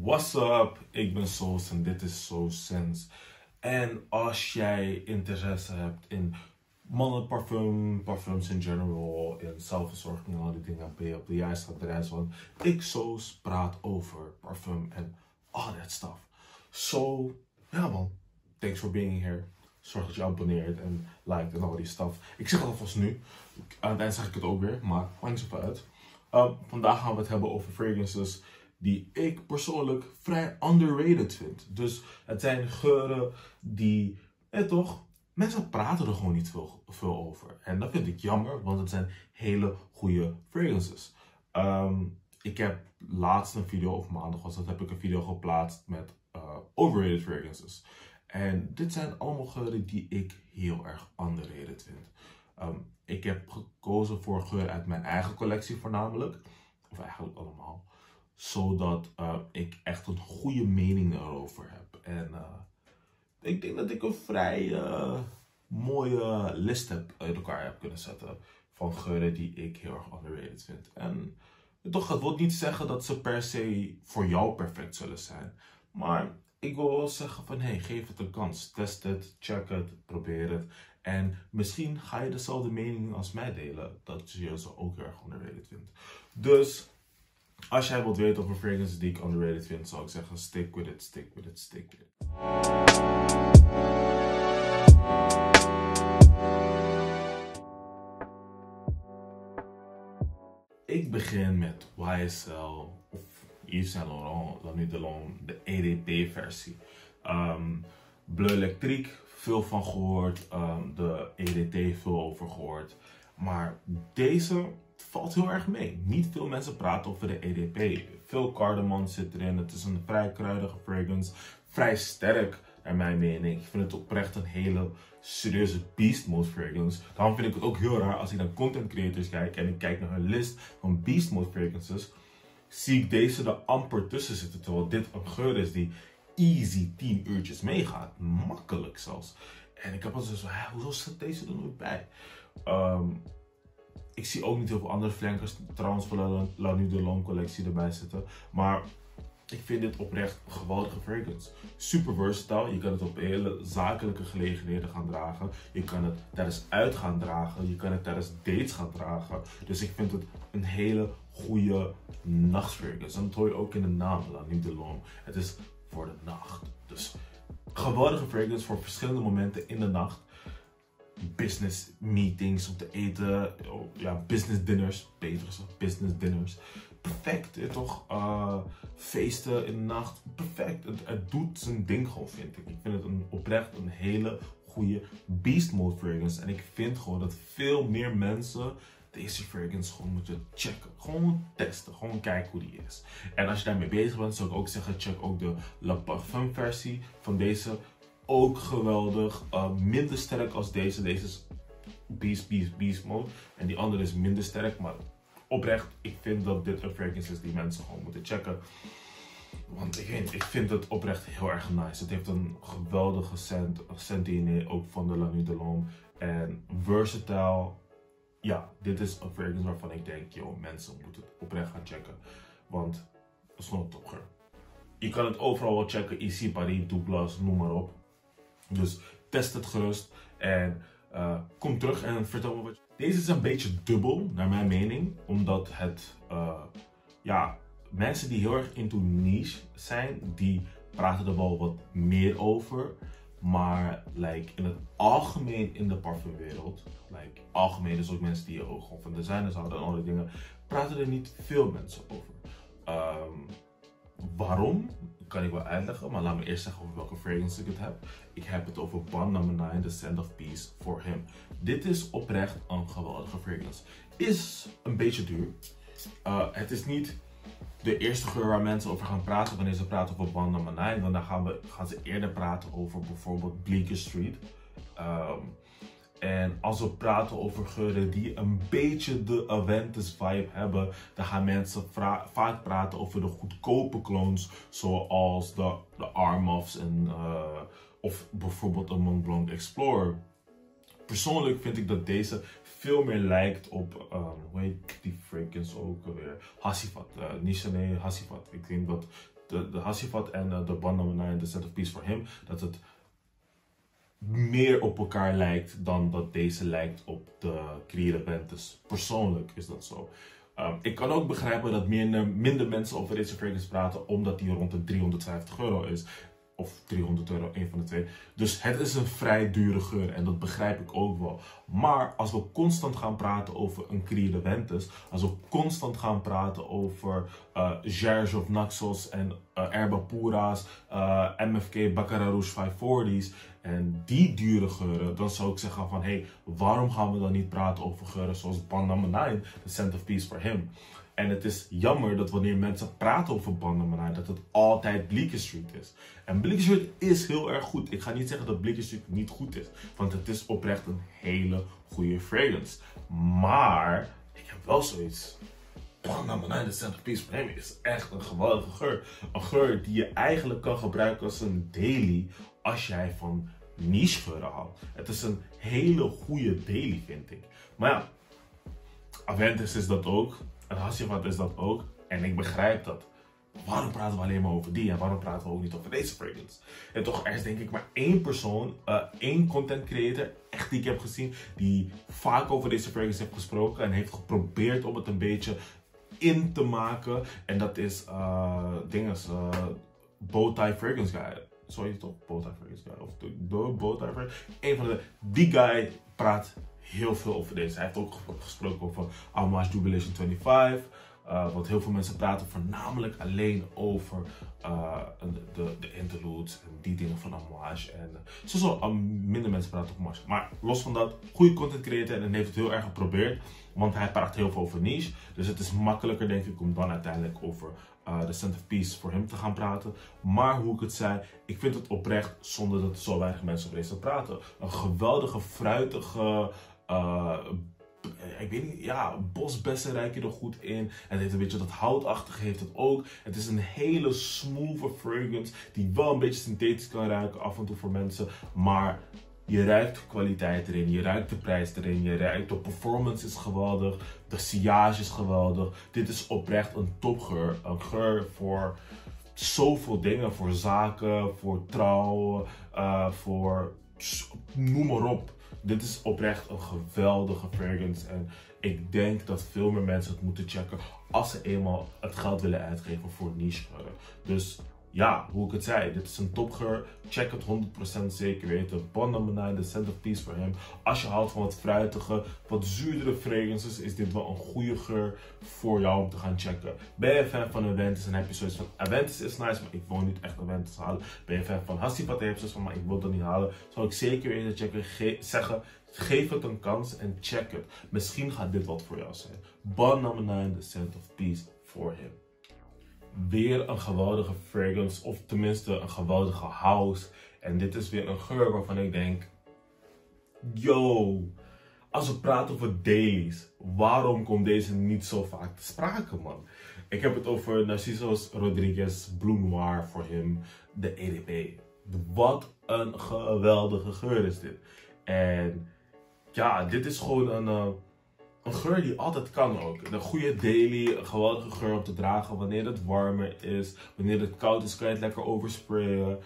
What's up? Ik ben Soos en dit is Soos Sense. En als jij interesse hebt in mannenparfum, parfums in general, in zelfverzorging en al die dingen, ben je op de juiste adres. Want ik, Soos, praat over parfum en all that stuff. So, ja man, thanks for being here. Zorg dat je abonneert en liked en al die stuff. Ik zeg het alvast nu. Aan het eind zeg ik het ook weer, maar maakt niet zoveel uit. Vandaag gaan we het hebben over fragrances die ik persoonlijk vrij underrated vind. Dus het zijn geuren die, toch, mensen praten er gewoon niet veel over. En dat vind ik jammer, want het zijn hele goede fragrances. Ik heb laatst een video, of maandag was dat, heb ik een video geplaatst met overrated fragrances. En dit zijn allemaal geuren die ik heel erg underrated vind. Ik heb gekozen voor geuren uit mijn eigen collectie voornamelijk. Of eigenlijk allemaal. Zodat ik echt een goede mening erover heb. En ik denk dat ik een vrij mooie list uit elkaar heb kunnen zetten. Van geuren die ik heel erg underrated vind. En toch, het wil niet zeggen dat ze per se voor jou perfect zullen zijn. Maar ik wil wel zeggen van, hey, geef het een kans. Test het, check het, probeer het. En misschien ga je dezelfde mening als mij delen. Dat je ze ook heel erg underrated vindt. Dus als jij wilt weten over fragrances die ik underrated vind, zou ik zeggen, stick with it, stick with it, stick with it. Ik begin met YSL of Yves Saint Laurent, La Nuit de L'Homme, de EDT-versie. Bleu Electrique, veel van gehoord. De EDT, veel over gehoord. Maar deze valt heel erg mee. Niet veel mensen praten over de EDP. Veel cardamom zit erin. Het is een vrij kruidige fragrance. Vrij sterk, naar mijn mening. Ik vind het oprecht een hele serieuze beast mode fragrance. Daarom vind ik het ook heel raar als ik naar content creators kijk en ik kijk naar hun list van beast mode fragrances. Zie ik deze er amper tussen zitten. Terwijl dit een geur is die easy 10 uurtjes meegaat. Makkelijk zelfs. En ik heb al zo, hoezo zit deze er nooit bij? Ik zie ook niet heel veel andere flankers trouwens van de La Nuit de L'Homme collectie erbij zitten. Maar ik vind dit oprecht een geweldige fragrance. Super versatile. Je kan het op hele zakelijke gelegenheden gaan dragen. Je kan het tijdens uitgaan dragen. Je kan het tijdens dates gaan dragen. Dus ik vind het een hele goede nachtfragrance. En dat hoor je ook in de naam, La Nuit de L'Homme. Het is voor de nacht. Dus geweldige fragrance voor verschillende momenten in de nacht. Business meetings om te eten, ja, business dinners, beter gezegd, business dinners. Perfect, toch? Feesten in de nacht, perfect. Het doet zijn ding gewoon, vind ik. Ik vind het oprecht een hele goede beast mode fragrance. En ik vind gewoon dat veel meer mensen deze fragrance gewoon moeten checken. Gewoon testen, gewoon kijken hoe die is. En als je daarmee bezig bent, zou ik ook zeggen, check ook de La Parfum versie van deze. Ook geweldig, minder sterk als deze. Deze is beast mode. En die andere is minder sterk, maar oprecht, ik vind dat dit een fragrance is die mensen gewoon moeten checken. Want ik vind het oprecht heel erg nice. Het heeft een geweldige scent DNA, ook van de La Nuit de L'Homme. En versatile. Ja, dit is een fragrance waarvan ik denk, joh, mensen moeten het oprecht gaan checken. Want het is gewoon een topgeur. Je kan het overal wel checken, Ici, Paris, Douglas, noem maar op. Dus test het gerust en kom terug en vertel me wat je... Deze is een beetje dubbel, naar mijn mening. Omdat het, ja, mensen die heel erg into niche zijn, die praten er wel wat meer over. Maar in het algemeen in de parfumwereld, algemeen dus ook mensen die ook gewoon van designers houden en al die dingen, praten er niet veel mensen over. Waarom? Kan ik wel uitleggen, maar laat me eerst zeggen over welke fragrance ik het heb. Ik heb het over Bond No. 9, The Scent of Peace for Him. Dit is oprecht een geweldige fragrance. Is een beetje duur. Het is niet de eerste geur waar mensen over gaan praten wanneer ze praten over Bond No. 9. Want dan gaan ze eerder praten over bijvoorbeeld Bleecker Street. En als we praten over geuren die een beetje de Aventus vibe hebben, dan gaan mensen vaak praten over de goedkope clones, zoals de Armafs en of bijvoorbeeld een Mont Blanc Explorer. Persoonlijk vind ik dat deze veel meer lijkt op, hoe heet die fragrance ook alweer? Hassivat, Nichane Hassivat. Ik denk dat de Hacivat en de Bandana en de Scent of Peace for Him, dat het meer op elkaar lijkt dan dat deze lijkt op de Creed Aventus. Persoonlijk is dat zo. Ik kan ook begrijpen dat minder mensen over deze fragrance praten, omdat die rond de €350 is. Of €300, een van de twee. Dus het is een vrij dure geur en dat begrijp ik ook wel. Maar als we constant gaan praten over een Creed Aventus, als we constant gaan praten over Gerge of Naxos en Erba Pura's, MFK Baccarat Rouge 540's en die dure geuren, dan zou ik zeggen van hey, waarom gaan we dan niet praten over geuren zoals Bandana 9, The Scent of Peace for Him? En het is jammer dat wanneer mensen praten over Bandana, dat het altijd Bleecker Street is. En Bleecker Street is heel erg goed. Ik ga niet zeggen dat Bleecker Street niet goed is. Want het is oprecht een hele goede fragrance. Maar ik heb wel zoiets. Bandana, The Scent of Peace for Him is echt een geweldige geur. Een geur die je eigenlijk kan gebruiken als een daily als jij van niche geuren houdt. Het is een hele goede daily, vind ik. Maar ja, Aventus is dat ook. En Hacivat is dat ook. En ik begrijp dat. Waarom praten we alleen maar over die? En waarom praten we ook niet over deze fragrance? En toch, er is denk ik maar één persoon, één content creator, echt die ik heb gezien, die vaak over deze fragrance heeft gesproken en heeft geprobeerd om het een beetje in te maken. En dat is, Bowtie Fragrance Guy. Sorry toch? Bowtie Fragrance Guy. Of de Bowtie Fragrance. Een van de, die guy praat heel veel over deze. Hij heeft ook gesproken over Homage Jubilation 25. Want heel veel mensen praten voornamelijk alleen over de interludes en die dingen van Homage. En sowieso minder mensen praten over Homage. Maar los van dat, goede content creator en heeft het heel erg geprobeerd. Want hij praat heel veel over niche. Dus het is makkelijker denk ik om dan uiteindelijk over The Scent of Peace for Him te gaan praten. Maar hoe ik het zei, ik vind het oprecht zonder dat zo weinig mensen over deze praten. Een geweldige, fruitige, ik weet niet, ja, bosbessen ruik je er goed in. Het heeft een beetje dat houtachtige heeft het ook. Het is een hele smooth fragrance die wel een beetje synthetisch kan ruiken af en toe voor mensen. Maar je ruikt de kwaliteit erin, je ruikt de prijs erin, je ruikt de performance is geweldig, de sillage is geweldig. Dit is oprecht een topgeur. Een geur voor zoveel dingen, voor zaken, voor trouwen, voor noem maar op. Dit is oprecht een geweldige fragrance en ik denk dat veel meer mensen het moeten checken als ze eenmaal het geld willen uitgeven voor niche geuren. Dus ja, hoe ik het zei, dit is een topgeur. Check het 100% zeker weten. Bandana 9, The Scent of Peace for Him. Als je houdt van wat fruitige, wat zuurdere fragrances, is dit wel een goede geur voor jou om te gaan checken. Ben je fan van Aventus en heb je zoiets van Aventus is nice, maar ik wil niet echt Aventus halen. Ben je fan van Hacivat en heb je zoiets van, maar ik wil dat niet halen. Zou ik zeker weten checken, zeggen, geef het een kans en check het. Misschien gaat dit wat voor jou zijn. Bandana 9, The Scent of Peace for Him. Weer een geweldige fragrance, of tenminste een geweldige house. En dit is weer een geur waarvan ik denk, yo, als we praten over dailies, waarom komt deze niet zo vaak te sprake, man? Ik heb het over Narciso Rodriguez Blue Noir voor hem, de EDP. Wat een geweldige geur is dit. En ja, dit is gewoon een geur die altijd kan ook. Een goede daily, een geweldige geur om te dragen wanneer het warmer is. Wanneer het koud is, kan je het lekker oversprayen.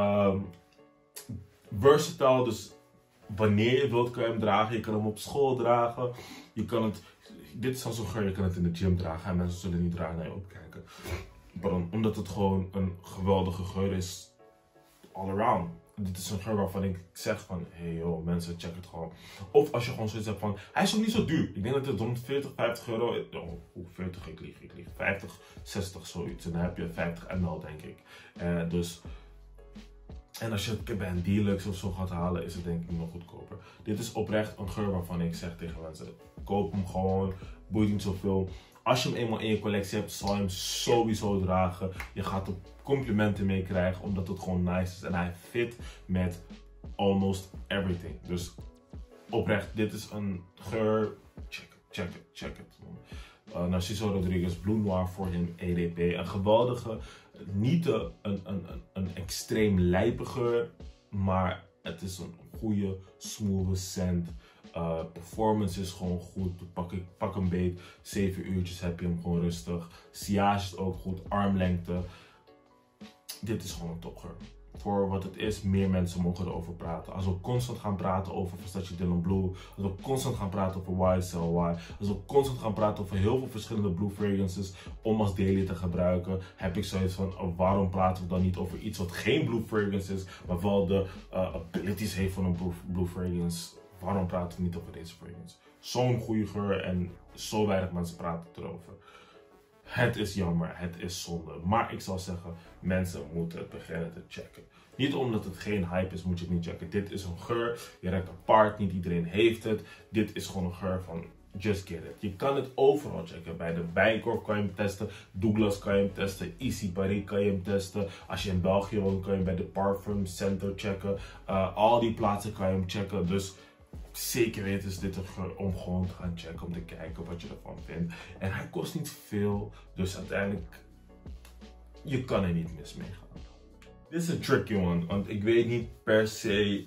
Versatile, dus wanneer je wilt kan je hem dragen. Je kan hem op school dragen. Je kan het, dit is al zo'n geur, je kan het in de gym dragen. En mensen zullen niet raar naar je opkijken. Omdat het gewoon een geweldige geur is, all around. Dit is een geur waarvan ik zeg van, hey joh, mensen, check het gewoon. Of als je gewoon zoiets hebt van, hij is ook niet zo duur. Ik denk dat het rond 40, 50 euro, oh, 40, ik lieg. 50, 60 zoiets. En dan heb je 50 ml denk ik. Dus, en als je het bij een Deluxe of zo gaat halen, is het denk ik nog goedkoper. Dit is oprecht een geur waarvan ik zeg tegen mensen, koop hem gewoon, boeit niet zoveel. Als je hem eenmaal in je collectie hebt, zal je hem sowieso dragen. Je gaat er complimenten mee krijgen, omdat het gewoon nice is. En hij fit met almost everything. Dus oprecht, dit is een geur. Check it. Narciso Rodriguez Blue Noir voor hem EDP. Een geweldige, niet een extreem lijpe geur, maar het is een goede, smooth scent. Performance is gewoon goed. Pak een beet. 7 uurtjes heb je hem gewoon rustig. Sillage is ook goed. Armlengte. dit is gewoon een topgeur. Voor wat het is, meer mensen mogen erover praten. Als we constant gaan praten over Versace Dylan Blue, als we constant gaan praten over YSLY, als we constant gaan praten over heel veel verschillende blue fragrances om als daily te gebruiken, heb ik zoiets van, waarom praten we dan niet over iets wat geen blue fragrance is, maar wel de abilities heeft van een blue fragrance? Waarom praten we niet over deze fragrance? Zo'n goede geur en zo weinig mensen praten erover. Het is jammer, het is zonde. Maar ik zou zeggen, mensen moeten het beginnen te checken. Niet omdat het geen hype is, moet je het niet checken. Dit is een geur, je ruikt apart, niet iedereen heeft het. Dit is gewoon een geur van just get it. Je kan het overal checken. Bij de Bijenkorf kan je hem testen, Douglas kan je hem testen, Issy Paris kan je hem testen. Als je in België woont, kan je bij de Parfum Center checken. Al die plaatsen kan je hem checken. Dus zeker weten is dit een geur om gewoon te gaan checken, om te kijken wat je ervan vindt. En hij kost niet veel, dus uiteindelijk, je kan er niet mis mee gaan. Dit is een tricky one, want ik weet niet per se,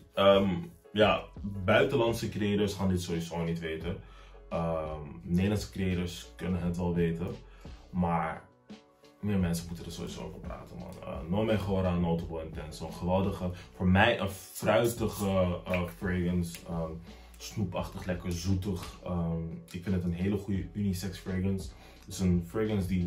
buitenlandse creators gaan dit sowieso niet weten. Nederlandse creators kunnen het wel weten, maar meer mensen moeten er sowieso over praten, man. Nome Gora Notable Intense, een geweldige, voor mij een fruitige fragrance. Snoepachtig, lekker zoetig. Ik vind het een hele goede unisex fragrance. Het is een fragrance die,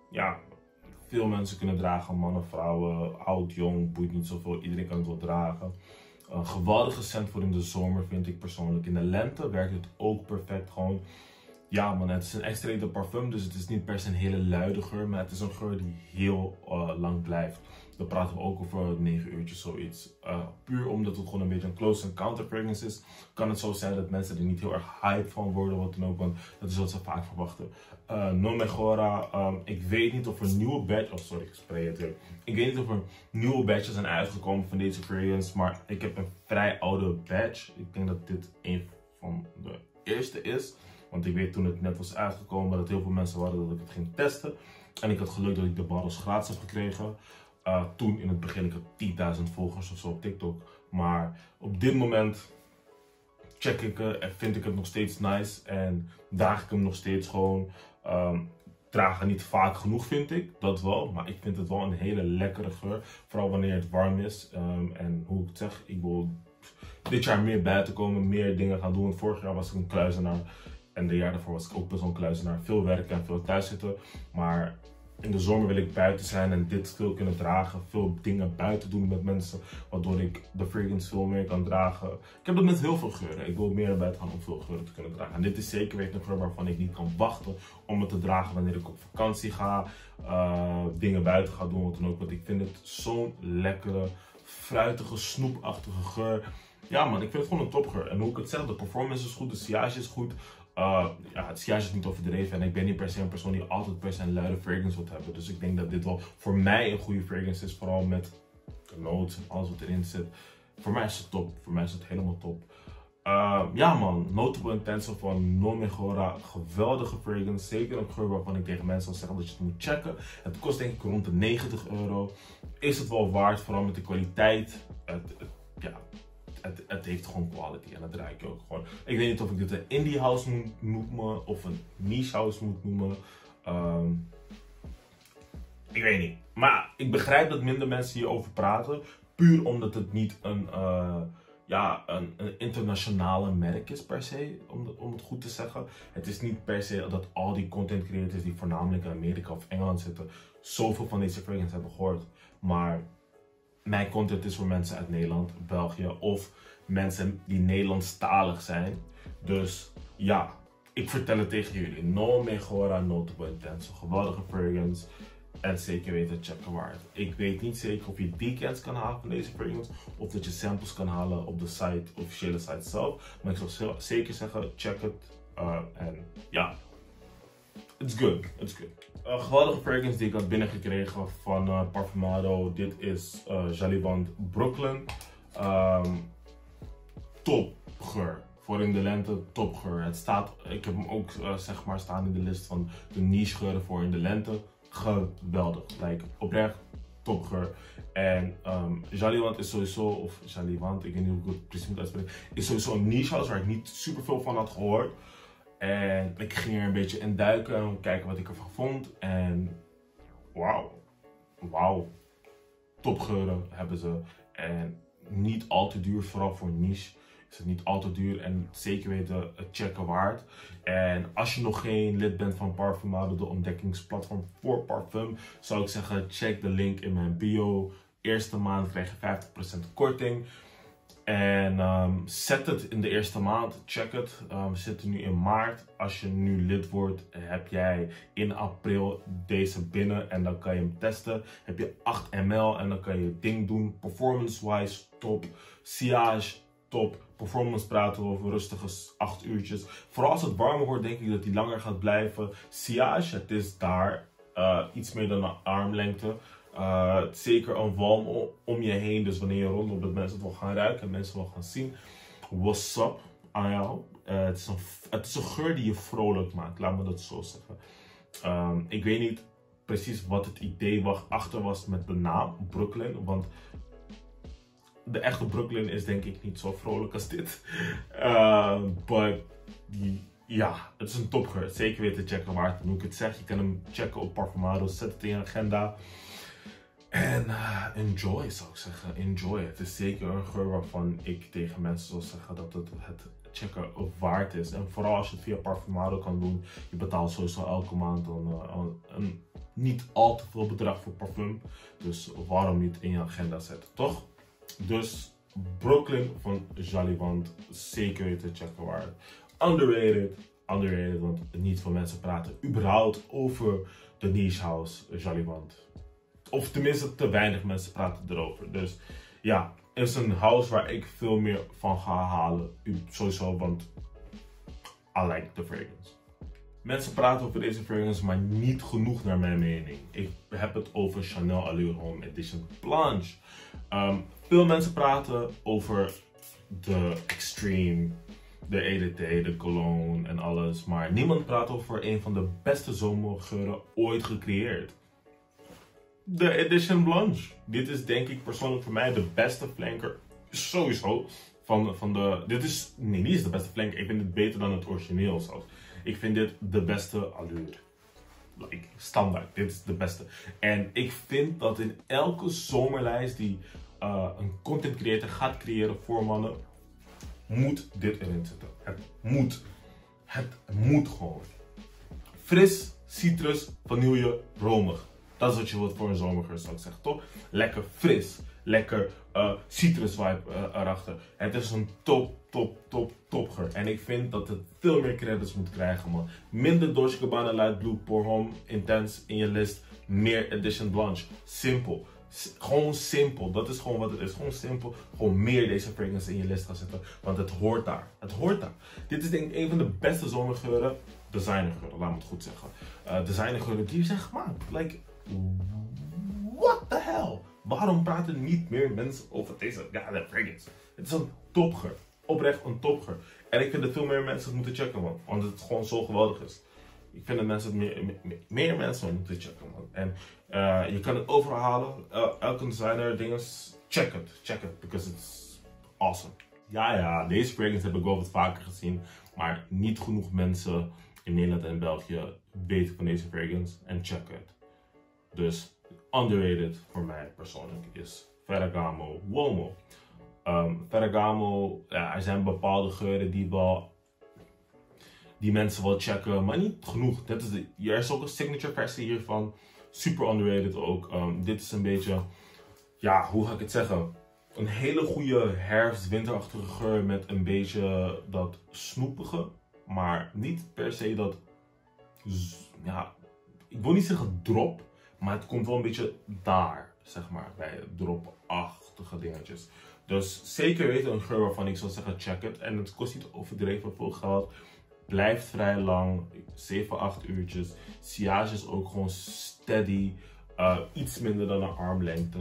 veel mensen kunnen dragen. Mannen, vrouwen, oud, jong, boeit niet zoveel. Iedereen kan het wel dragen. Een geweldige scent voor in de zomer, vind ik persoonlijk. In de lente werkt het ook perfect gewoon. Ja man, het is een extra parfum, dus het is niet per se een hele luide geur, maar het is een geur die heel lang blijft. Dan praten we ook over 9 uurtjes, zoiets. Puur omdat het gewoon een beetje een close encounter fragrance is, kan het zo zijn dat mensen er niet heel erg hype van worden, wat dan ook, want dat is wat ze vaak verwachten. Nome Gora, ik weet niet of er nieuwe batches, ik spray het weer. Ik weet niet of er nieuwe batches zijn uitgekomen van deze fragrance, maar ik heb een vrij oude batch. Ik denk dat dit een van de eerste is. Want ik weet toen het net was uitgekomen dat heel veel mensen waren dat ik het ging testen. En ik had geluk dat ik de bottles gratis heb gekregen. Toen in het begin, ik had 10.000 volgers of zo op TikTok. Maar op dit moment check ik het en vind ik het nog steeds nice. En draag ik hem nog steeds gewoon. Dragen niet vaak genoeg vind ik, dat wel. Maar ik vind het wel een hele lekkere geur. Vooral wanneer het warm is. En hoe ik het zeg, ik wil dit jaar meer buiten komen, meer dingen gaan doen. Want vorig jaar was ik een kluizenaar. En de jaar daarvoor was ik ook best wel een kluizenaar. Veel werken en veel thuis zitten. Maar in de zomer wil ik buiten zijn en dit veel kunnen dragen. Veel dingen buiten doen met mensen. Waardoor ik de fragrance veel meer kan dragen. Ik heb dat met heel veel geuren. Ik wil meer naar buiten gaan om veel geuren te kunnen dragen. En dit is zeker weten een geur waarvan ik niet kan wachten om het te dragen wanneer ik op vakantie ga. Dingen buiten ga doen, wat dan ook. Want ik vind het zo'n lekkere, fruitige, snoepachtige geur. Ja man, ik vind het gewoon een topgeur. En hoe ik het zeg, de performance is goed, de sillage is goed. Het sillage is niet overdreven en ik ben niet per se een persoon die altijd per se een luide fragrance wil hebben. Dus ik denk dat dit wel voor mij een goede fragrance is, vooral met de notes en alles wat erin zit. Voor mij is het top, voor mij is het helemaal top. Ja man, Notable Intense van Nome Gora, geweldige fragrance. Zeker een geur waarvan ik tegen mensen zal zeggen dat je het moet checken. Het kost denk ik rond de €90. Is het wel waard, vooral met de kwaliteit. Het heeft gewoon quality en dat draai ik ook gewoon. Ik weet niet of ik dit een indie house moet noemen of een niche house moet noemen. Ik weet niet. Maar ik begrijp dat minder mensen hierover praten. Puur omdat het niet een internationale merk is per se, om het goed te zeggen. Het is niet per se dat al die content creators die voornamelijk in Amerika of Engeland zitten, zoveel van deze fragrance hebben gehoord. Maar mijn content is voor mensen uit Nederland, België of mensen die Nederlandstalig zijn. Dus ja, ik vertel het tegen jullie. Nome Gora Notable Intense, geweldige fragrance. En zeker weten checken waard. Ik weet niet zeker of je decants kan halen van deze fragrance. Of dat je samples kan halen op de site, officiële site zelf. Maar ik zou zeker zeggen, check het. En ja, it's good. It's good. Een geweldige fragrance die ik had binnengekregen van Parfumado. Dit is Jalivant Brooklyn. Topgeur. Voor in de lente, topgeur. Het staat, ik heb hem ook zeg maar staan in de list van de niche geuren voor in de lente. Geweldig. Like, oprecht topgeur. En Jalivant is sowieso, of Jalivant, ik weet niet hoe ik het precies moet uitspreken, is sowieso een niche house waar ik niet super veel van had gehoord. En ik ging er een beetje in duiken en kijken wat ik ervan vond. En wauw. Wauw. topgeuren hebben ze. En niet al te duur, vooral voor niche. Is het niet al te duur en zeker weten het checken waard. En als je nog geen lid bent van Parfumado, de ontdekkingsplatform voor parfum, zou ik zeggen check de link in mijn bio. Eerste maand krijg je 50% korting. En zet het in de eerste maand, check het. We zitten nu in maart. Als je nu lid wordt, heb jij in april deze binnen en dan kan je hem testen. Heb je 8 ml en dan kan je het ding doen. Performance-wise top, sillage top. Performance praten we over rustige 8 uurtjes. Vooral als het warmer wordt, denk ik dat hij langer gaat blijven. Sillage, het is daar iets meer dan een armlengte. Zeker een walm om je heen, dus wanneer je rondloopt, dat mensen het wel gaan ruiken en mensen wel gaan zien. What's up aan jou? Het is een geur die je vrolijk maakt, laat me dat zo zeggen. Ik weet niet precies wat het idee achter was met de naam Brooklyn, want de echte Brooklyn is denk ik niet zo vrolijk als dit. But ja, het is een topgeur. Zeker weten checken waard. En hoe ik het zeg, je kan hem checken op Parfumado. Zet het in je agenda. En enjoy, zou ik zeggen. Enjoy. Het is zeker een geur waarvan ik tegen mensen zou zeggen dat het checken waard is. En vooral als je het via Parfumado kan doen. Je betaalt sowieso elke maand een niet al te veel bedrag voor parfum. Dus waarom niet in je agenda zetten, toch? Dus Brooklyn van Jalivant, zeker weten checken waard. Underrated, want niet veel mensen praten überhaupt over de niche house Jalivant. Of tenminste, te weinig mensen praten erover. Dus ja, het is een house waar ik veel meer van ga halen. Sowieso, want I like the fragrance. Mensen praten over deze fragrance, maar niet genoeg naar mijn mening. Ik heb het over Chanel Allure Homme Edition Blanche. Veel mensen praten over de Extreme, de EDT, de Cologne en alles. Maar niemand praat over een van de beste zomergeuren ooit gecreëerd. De Edition Blanche. Dit is denk ik persoonlijk voor mij de beste flanker. Sowieso. Dit is niet de beste flanker. Ik vind het beter dan het origineel zelfs. Ik vind dit de beste allure. Like, standaard. Dit is de beste. En ik vind dat in elke zomerlijst die een content creator gaat creëren voor mannen, moet dit erin zitten. Het moet. Het moet gewoon. Fris, citrus, vanille, romig. Dat is wat je wilt voor een zomergeur, zou ik zeggen, toch? Lekker fris. Lekker citrus vibe erachter. Het is een topgeur. En ik vind dat het veel meer credits moet krijgen, man. Minder Dolce & Gabbana Light Blue Pour Homme Intense in je list. Meer Edition Blanche. Simpel. Gewoon simpel. Dat is gewoon wat het is. Gewoon simpel. Gewoon meer deze fragrance in je list gaan zetten. Want het hoort daar. Het hoort daar. Dit is denk ik een van de beste zomergeuren. Designergeuren, laat me het goed zeggen. Designergeuren die zijn gemaakt. Like, what the hell? Waarom praten niet meer mensen over deze fragrance? Het is een topgeur. Oprecht een topgeur. En ik vind dat veel meer mensen het moeten checken, man. Want het gewoon zo geweldig is. Ik vind dat mensen het meer mensen moeten checken, man. En je kan het overal halen. Elke designer dingen. Check it. Because it's awesome. Ja, deze fragrance heb ik wel wat vaker gezien. Maar niet genoeg mensen in Nederland en België weten van deze fragrance. En check it. Dus underrated voor mij persoonlijk is Ferragamo Uomo. Ferragamo, ja, er zijn bepaalde geuren die mensen wel checken, maar niet genoeg. Er is ook een signature versie hiervan. Super underrated ook. Dit is een beetje, ja, hoe ga ik het zeggen? Een hele goede herfst-winterachtige geur met een beetje dat snoepige. Maar niet per se dat, ja, ik wil niet zeggen drop. Maar het komt wel een beetje daar, zeg maar, bij drop-achtige dingetjes. Dus zeker weten een geur waarvan ik zou zeggen check it. En het kost niet overdreven veel geld. Blijft vrij lang, 7-8 uurtjes. Sillage is ook gewoon steady. Iets minder dan een armlengte.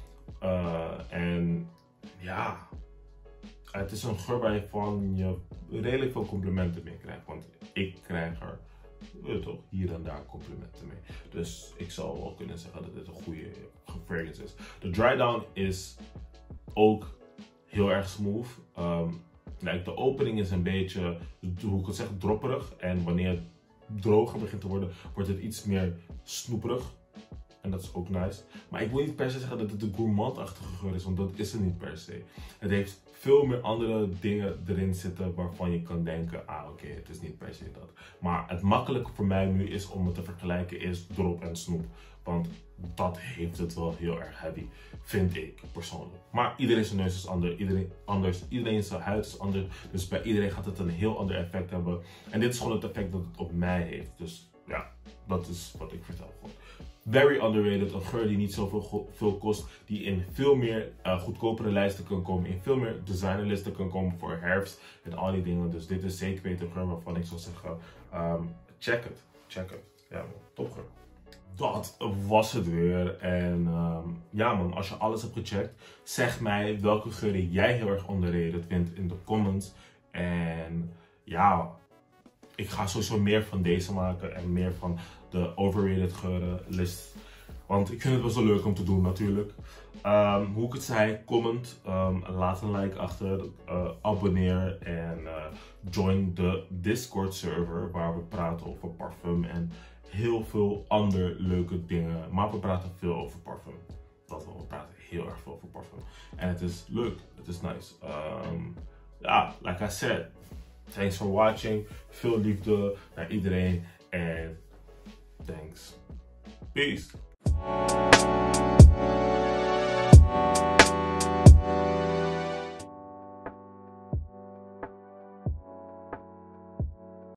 En ja, het is een geur waarvan je redelijk veel complimenten mee krijgt. Want ik krijg er toch hier en daar complimenten mee. Dus ik zou wel kunnen zeggen dat dit een goede fragrance is. De dry down is ook heel erg smooth. De opening is een beetje, hoe ik het zeg, dropperig. En wanneer het droger begint te worden, wordt het iets meer snoeperig. En dat is ook nice. Maar ik wil niet per se zeggen dat het een gourmandachtige geur is, want dat is het niet per se. Het heeft veel meer andere dingen erin zitten waarvan je kan denken, oké, het is niet per se dat. Maar het makkelijke voor mij nu is om het te vergelijken is drop en snoep. Want dat heeft het wel heel erg heavy, vind ik persoonlijk. Maar iedereen zijn neus is anders, iedereen zijn huid is anders. Dus bij iedereen gaat het een heel ander effect hebben. En dit is gewoon het effect dat het op mij heeft. Dus ja, dat is wat ik vertel gewoon. Very underrated, een geur die niet zoveel kost, die in veel meer goedkopere lijsten kan komen, in veel meer designerlisten kan komen voor herfst en al die dingen. Dus dit is zeker weten een geur waarvan ik zou zeggen, check het. Ja man, topgeur. Dat was het weer. En ja man, als je alles hebt gecheckt, zeg mij welke geuren jij heel erg underrated vindt in de comments. En ja, ik ga sowieso meer van deze maken en meer van de overrated geuren list. Want ik vind het wel zo leuk om te doen natuurlijk. Hoe ik het zei, comment, laat een like achter, abonneer en join de Discord server waar we praten over parfum en heel veel andere leuke dingen. Maar we praten veel over parfum. Dat wel, we praten heel erg veel over parfum. En het is leuk, het is nice. Ja, like I said, thanks for watching. Veel liefde naar iedereen en thanks. Peace.